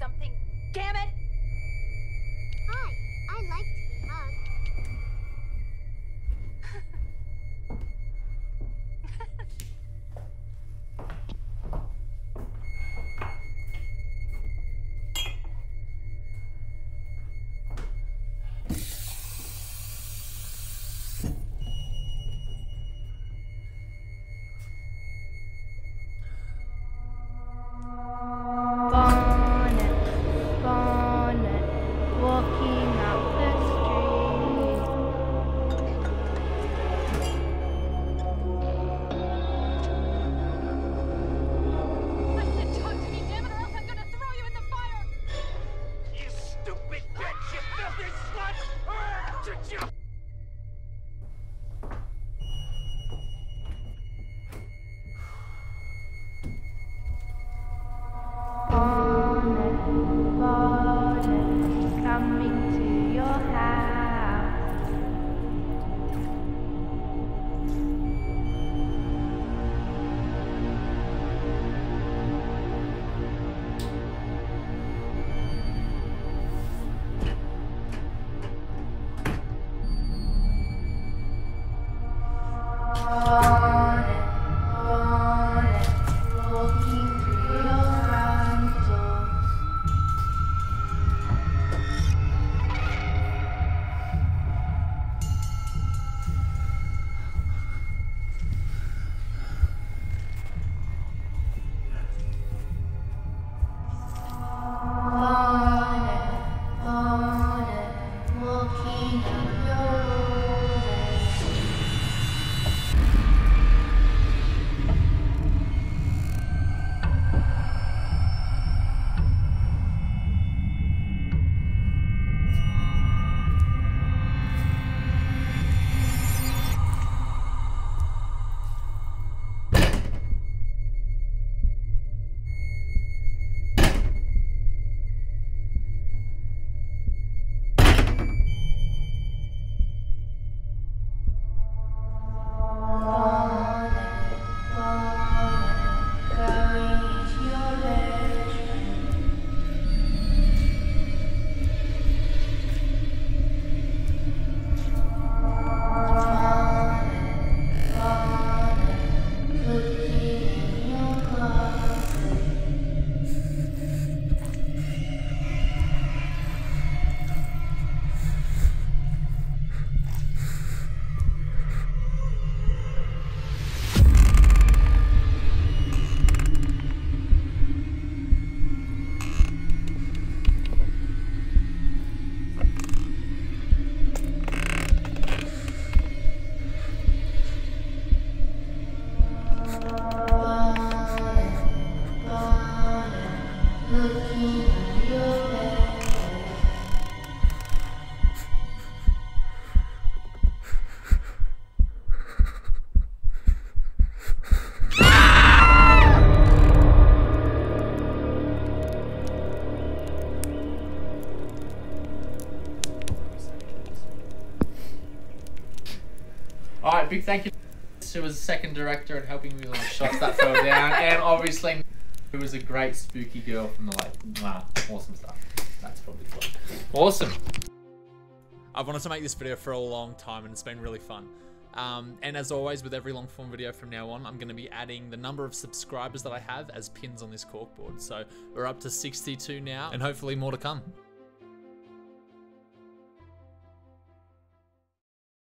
something, damn it! Hi, I like to be hugged. Bonnet, Bonnet, walking up the street. Listen, talk to me, damn it, or else I'm gonna throw you in the fire! You stupid bitch, you filthy slut! Bonnet, Bonnet, coming to your house. Bonnet, Bonnet, walking through your front door. Bonnet, Bonnet, walking up your road. Bonnet, Bonnet, going into your bedroom. Bonnet, Bonnet, looking in your closet. Bonnet, Bonnet, looking at your bed. Alright, big thank you to his second director and helping me with the shots that fell down, and obviously who was a great spooky girl from the lake. Wow, awesome stuff. That's probably fun. Awesome. I've wanted to make this video for a long time and it's been really fun. And as always, with every long form video from now on, I'm going to be adding the number of subscribers that I have as pins on this corkboard. So we're up to 62 now and hopefully more to come.